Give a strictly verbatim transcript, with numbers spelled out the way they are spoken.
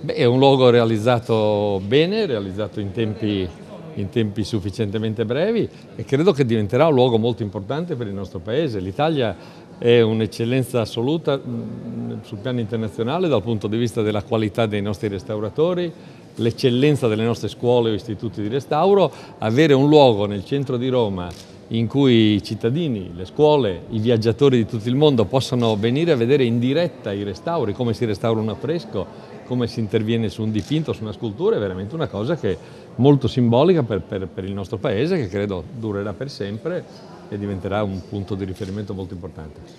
Beh, è un luogo realizzato bene, realizzato in tempi, in tempi sufficientemente brevi e credo che diventerà un luogo molto importante per il nostro Paese. L'Italia è un'eccellenza assoluta mh, sul piano internazionale dal punto di vista della qualità dei nostri restauratori, l'eccellenza delle nostre scuole o istituti di restauro. Avere un luogo nel centro di Roma in cui i cittadini, le scuole, i viaggiatori di tutto il mondo possano venire a vedere in diretta i restauri, come si restaura un affresco, come si interviene su un dipinto, su una scultura, è veramente una cosa che è molto simbolica per, per, per il nostro Paese, che credo durerà per sempre e diventerà un punto di riferimento molto importante.